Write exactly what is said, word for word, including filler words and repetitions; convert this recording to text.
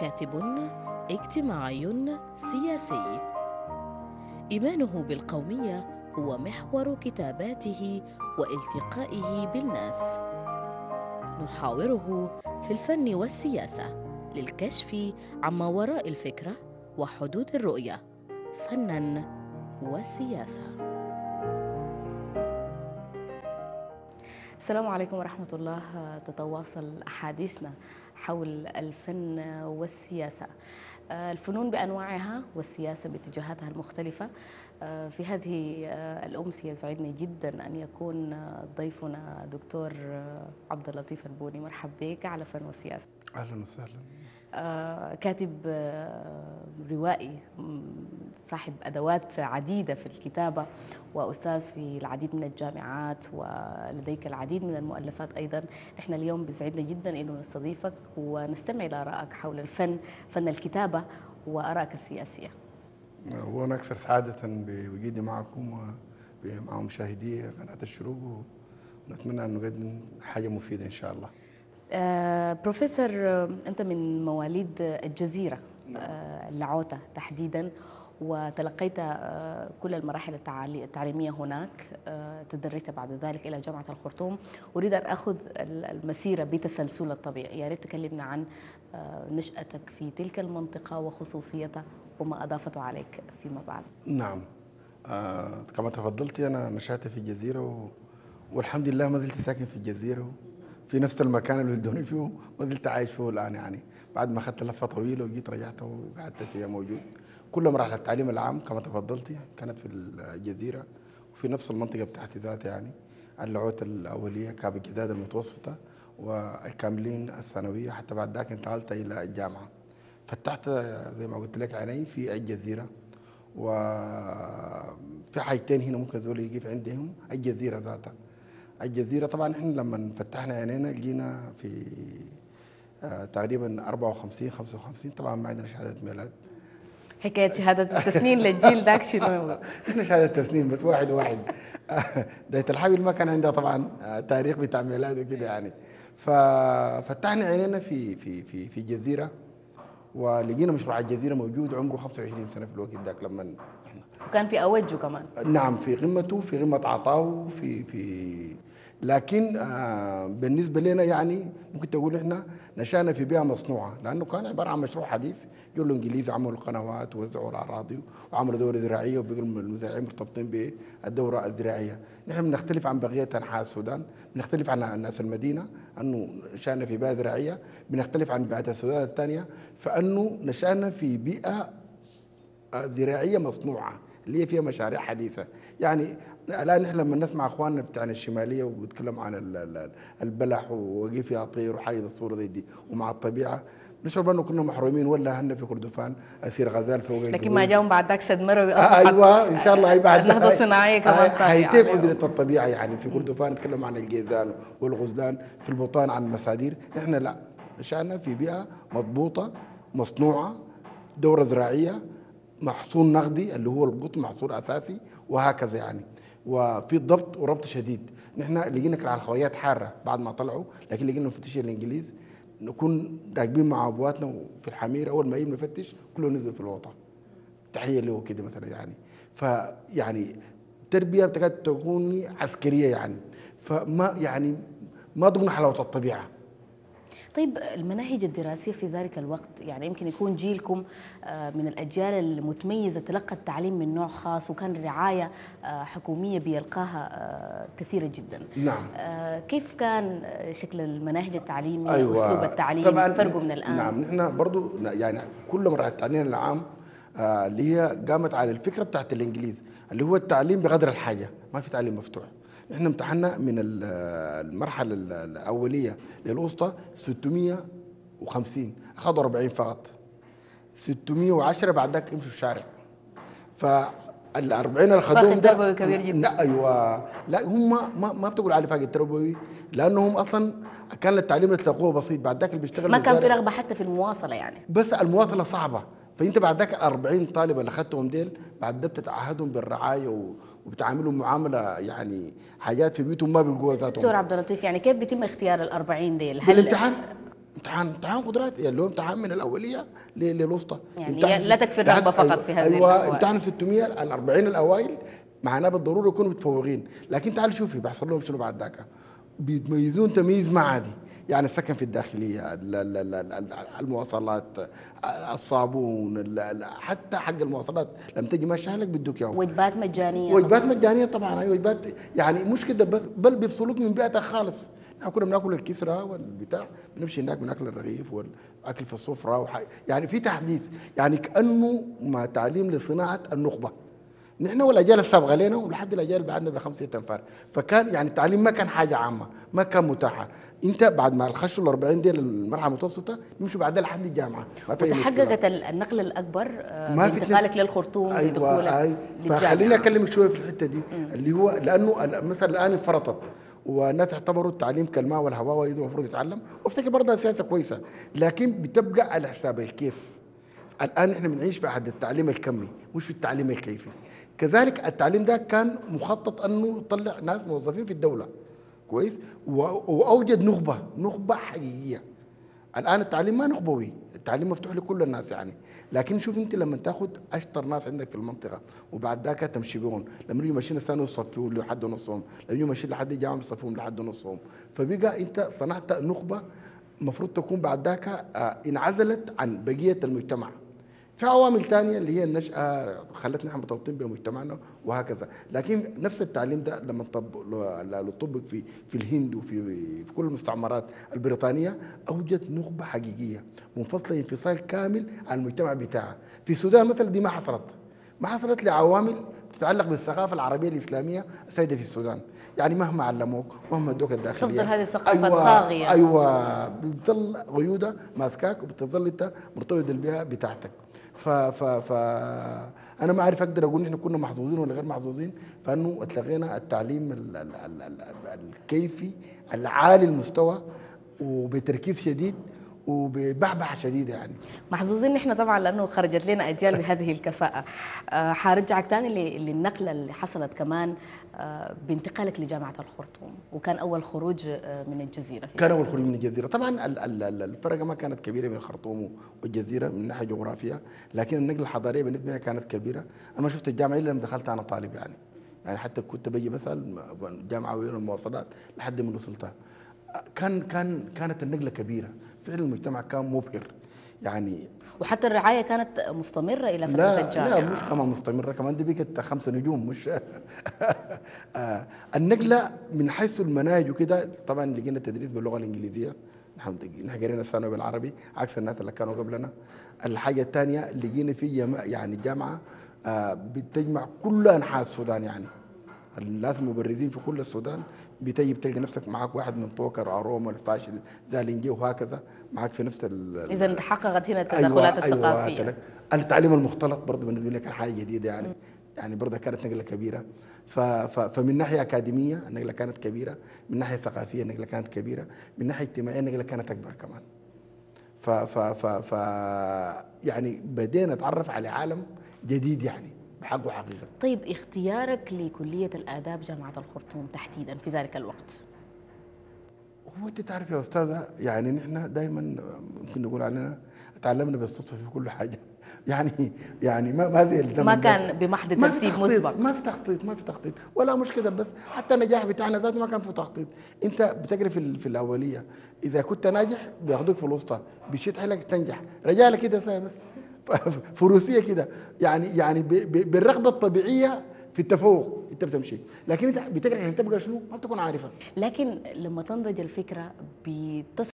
كاتب اجتماعي سياسي. إيمانه بالقومية هو محور كتاباته والتقائه بالناس. نحاوره في الفن والسياسة للكشف عما وراء الفكرة وحدود الرؤية، فناً وسياسة. السلام عليكم ورحمة الله. تتواصل أحاديثنا حول الفن والسياسة، الفنون بأنواعها والسياسة باتجاهاتها المختلفة. في هذه الأمسية يسعدني جدا أن يكون ضيفنا دكتور عبد اللطيف البوني. مرحب بك على فن والسياسة. أهلا وسهلا. كاتب روائي صاحب أدوات عديدة في الكتابة وأستاذ في العديد من الجامعات ولديك العديد من المؤلفات أيضا. إحنا اليوم بيسعدنا جدا إنه نستضيفك ونستمع إلى آرائك حول الفن، فن الكتابة وآرائك السياسية. وأنا أكثر سعادة بوجودي معكم ومع مشاهدي قناة الشروق، ونتمنى أن نقدم حاجة مفيدة إن شاء الله. آه بروفيسور، أنت من مواليد الجزيرة، آه اللعوتة تحديدا، وتلقيت آه كل المراحل التعليمية هناك. آه تدرجت بعد ذلك إلى جامعة الخرطوم. أريد أن أخذ المسيرة بتسلسل الطبيعي. يا ريت تكلمنا عن آه نشأتك في تلك المنطقة وخصوصيتها وما أضافته عليك فيما بعد. نعم، آه كما تفضلت أنا نشأت في الجزيرة و... والحمد لله ما زلت ساكن في الجزيرة في نفس المكان اللي ولدوني فيه، ما زلت عايش فيه الآن. يعني بعد ما أخذت لفة طويلة وجيت رجعت وقعدت فيها موجود. كل مراحل التعليم العام كما تفضلتي كانت في الجزيرة وفي نفس المنطقة بتاعتي ذاتها، يعني اللعوت الأولية كاب الجداد المتوسطة والكاملين الثانوية، حتى بعد ذاك انتقلت إلى الجامعة. فتحت زي ما قلت لك عيني في الجزيرة، وفي حاجتين هنا ممكن زول يقف عندهم الجزيرة ذاتها. الجزيرة طبعا احنا لما فتحنا عينينا لقينا في آه تقريبا أربعة وخمسين خمسة وخمسين، طبعا ما عندنا شهادة ميلاد. حكاية شهادة التسنين للجيل ذاك شنو؟ احنا شهادة تسنين بس واحد واحد. داية الحبل ما كان عندها طبعا تاريخ بتاع ميلاد وكده يعني. ففتحنا عينينا في في في في الجزيرة، ولقينا مشروع الجزيرة موجود عمره خمسة وعشرين سنة في الوقت ذاك لما وكان في أوجه كمان. نعم، في قمته، في قمة عطاه، في في لكن آه بالنسبة لنا يعني ممكن تقول احنا نشأنا في بيئة مصنوعة، لأنه كان عبارة عن مشروع حديث. جو الإنجليز عملوا قنوات ووزعوا الأراضي وعملوا دورة زراعية، وبقوا المزارعين مرتبطين بالدورة الزراعية. نحن بنختلف عن بقية أنحاء السودان، بنختلف عن الناس المدينة أنه نشأنا في بيئة زراعية، بنختلف عن بيئة السودان الثانية فأنه نشأنا في بيئة زراعية مصنوعة اللي هي فيها مشاريع حديثة. يعني الآن نحن لما نسمع أخواننا بتاعنا الشمالية وبيتكلموا عن البلح وكيف يطير وحاجة بالصورة زي دي ومع الطبيعة، نشعر بأنه كنا محرومين. ولا هن في كردفان أسير غزال فوق الجبال، لكن ما جاهم بعد ذاك سد مروي آه أيوة إن شاء الله. هي بعد النهضة الصناعية كمان هيتيب عزلة الطبيعة. يعني في كردفان نتكلم عن الجيزان والغزلان، في البطان عن المسادير. نحن لا، نشأنا في بيئة مضبوطة مصنوعة، دورة زراعية، محصول نقدي اللي هو القطن محصول اساسي، وهكذا يعني. وفي ضبط وربط شديد. نحن لقينا على الخويات حاره بعد ما طلعوا، لكن لقينا مفتش الانجليز نكون راكبين مع ابواتنا في الحمير، اول ما يجي مفتش كله نزل في الوطن. تحيه له كده مثلا يعني. فيعني التربيه بتكاد تكون عسكريه يعني. فما يعني ما ضمن حلاوه الطبيعه. طيب المناهج الدراسية في ذلك الوقت، يعني يمكن يكون جيلكم من الأجيال المتميزة تلقى التعليم من نوع خاص، وكان رعاية حكومية بيلقاها كثيرة جدا. نعم. كيف كان شكل المناهج التعليمية؟ أيوة. أسلوب التعليم طبعا فرقه من الآن؟ نعم، نحن برضو يعني كل مرة التعليم العام اللي هي قامت على الفكرة بتاعت الإنجليز اللي هو التعليم بقدر الحاجة، ما في تعليم مفتوح. نحن امتحنا من المرحلة الأولية للوسطى ستمية وخمسين، أخذوا أربعين فقط. ستمية وعشرة بعد ذاك يمشوا الشارع. فال أربعين اللي خدوهم ده تربوي كبير جدا. لا ايوه، لا هم ما ما بتقول على فاقد تربوي، لانهم اصلا كان التعليم اللي تلاقوه بسيط. بعد ذاك اللي بيشتغل ما كان في رغبة حتى في المواصلة يعني. بس المواصلة صعبة. فانت بعد ذاك ال أربعين طالب اللي اخذتهم ديل بعد ده بتتعهدهم بالرعايه وبتعاملهم معامله يعني حاجات في بيوتهم ما بيلقوها ذاتهم. دكتور عبد اللطيف، يعني كيف بيتم اختيار ال أربعين ديل؟ هل بالامتحان؟ امتحان امتحان قدرات، يعني لو امتحان من الاوليه ل- للوسطى. يعني امتحان لا ست- تكفي لحد الرغبة فقط ايوه في هذه ايوه الأحوال. امتحان ستمية ال أربعين الاوائل معناه بالضروره يكونوا متفوقين، لكن تعال شوفي بيحصل لهم شنو بعد ذاك. بيتميزون تمييز ما عادي، يعني السكن في الداخليه، ال- ال- ال- ال- المواصلات، الصابون، ال- ال- حتى حق المواصلات لما تجي ماشي اهلك بدوك اياه. وجبات مجانية وجبات طبعا. مجانيه طبعا، اي وجبات، يعني مش كده بس، بل بيفصلوك من بيئتك خالص. احنا كنا بناكل الكسرى والبتاع، بنمشي هناك بناكل الرغيف والاكل في السفره وحي. يعني في تحديث، يعني كانه ما تعليم لصناعه النخبه. نحن والاجيال السابقه لنا ولحد الاجيال اللي بعدنا بخمسه انفار، فكان يعني التعليم ما كان حاجه عامه، ما كان متاحه. انت بعد ما خشوا ال أربعين دي المرحله المتوسطه يمشوا بعدها لحد الجامعه، ما في اي مشكله. وتحققت النقلة الأكبر آه، ما في اتنين. بانتقالك للخرطوم بدخولك ايوه اي. فخليني للجامعة. اكلمك شويه في الحته دي، اللي هو لانه ال- مثلا الان انفرطت، والناس اعتبروا التعليم كالماء والهواء واذا المفروض يتعلم، وافتكر برضه سياسه كويسه، لكن بتبقى على حساب الكيف. الان احنا بنعيش في عهد التعليم الكمي مش في التعليم الكيفي. كذلك التعليم ده كان مخطط انه يطلع ناس موظفين في الدوله كويس، و- واوجد نخبه نخبه حقيقيه. الان التعليم ما نخبوي، التعليم مفتوح لكل الناس يعني. لكن شوف انت لما تاخذ اشطر ناس عندك في المنطقه وبعد ذاك تمشي بهم، لما يجوا ماشيين الثاني يصفون لحد نصهم، لما يجوا ماشيين لحد الجامعه يصفون لحد نصهم، فبقى انت صنعت نخبه المفروض تكون بعد ذاك آه، انعزلت عن بقيه المجتمع. في عوامل ثانيه اللي هي النشأة خلتنا احنا مرتبطين بمجتمعنا وهكذا، لكن نفس التعليم ده لما طب لو طبق في في الهند وفي في كل المستعمرات البريطانيه اوجد نخبه حقيقيه منفصله انفصال كامل عن المجتمع بتاعها. في السودان مثلا دي ما حصلت، ما حصلت لعوامل تتعلق بالثقافه العربيه الاسلاميه السائده في السودان. يعني مهما علموك مهما ادوك الداخليه، تفضل هذه الثقافة ايوه الطاغية. ايوه بتظل قيودها ماسكاك وبتظل انت مرتبط بالبيئه بتاعتك. ف ف ف انا ما اعرف اقدر اقول احنا كنا محظوظين ولا غير محظوظين، فانه اتلغينا التعليم ال ال ال ال الكيفي العالي المستوى وبتركيز شديد وببحبحه شديده يعني. محظوظين نحن طبعا لانه خرجت لنا اجيال بهذه الكفاءه. آه، حارجعك ثاني للنقله اللي حصلت كمان آه، بانتقالك لجامعه الخرطوم، وكان اول خروج آه، من الجزيره في كان ذلك اول خروج الوقت. من الجزيره، طبعا ال- ال- ال- الفرقه ما كانت كبيره بين الخرطوم والجزيره من ناحيه جغرافيه، لكن النقله الحضاريه بالنسبه لي كانت كبيره. انا ما شفت الجامعه الا لما دخلت انا طالب يعني، يعني حتى كنت بجي بسال الجامعه وين المواصلات لحد ما وصلتها. كان كان كانت النقله كبيره فعلا، المجتمع كان مبهر يعني. وحتى الرعايه كانت مستمره الى فتره لا الجامعه. لا مش كمان مستمرة، كمان دي بقت خمسة نجوم مش آه، النقلة من حيث المناهج وكده، طبعا لقينا التدريس باللغة الإنجليزية، نحن نحن قرينا الثانوي بالعربي عكس الناس اللي كانوا قبلنا. الحاجة الثانية لقينا في جما يعني جامعة آه، بتجمع كل أنحاء السودان يعني. الناس المبرزين في كل السودان بتجي بتلقى نفسك معك واحد من طوكر اروما الفاشل زالنجي وهكذا معك في نفس ال اذا تحققت هنا التدخلات ايوه ايوه الثقافيه. تلك. التعليم المختلط برضه بالنسبه لي كان حاجه جديده يعني، يعني برضه كانت نقله كبيره. ف ف فمن ناحيه اكاديميه النقله كانت كبيره، من ناحيه ثقافيه النقله كانت كبيره، من ناحيه اجتماعيه النقله كانت اكبر كمان. ف ف ف ف يعني بدينا نتعرف على عالم جديد يعني بحقه حقيقه. طيب اختيارك لكليه الاداب جامعه الخرطوم تحديدا في ذلك الوقت؟ هو انت تعرف يا استاذه يعني نحن دائما ممكن نقول علينا تعلمنا بالصدفه في كل حاجه يعني يعني ما ما زي الزمن ما ده. كان بمحض ما في ترتيب تخطيط، مسبق. ما في تخطيط ما في تخطيط ولا مش كده بس، حتى النجاح بتاعنا ذاته ما كان في تخطيط. انت بتجري في ال- في الاوليه، اذا كنت ناجح بياخدوك في الوسطى بيشد حيلك تنجح، رجالة كده ساي بس فروسيه كده يعني، يعني ب- ب- بالرغبه الطبيعيه في التفوق انت بتمشي، لكن انت بتجري عشان تبقى شنو ما بتكون عارفها. لكن لما تنضج الفكره بتصل